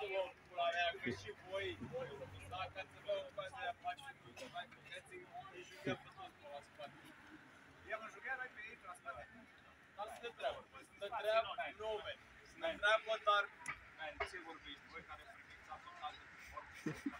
Că și voi, dacă ați avea ocazia de a face ceva, puteți juca pe toți pe la spate. Eu mă jucam noi pe ei, la spate. Dar sunt de treabă, nume, sunt de treabă, dar Ce vorbești, voi care vorbiți absolut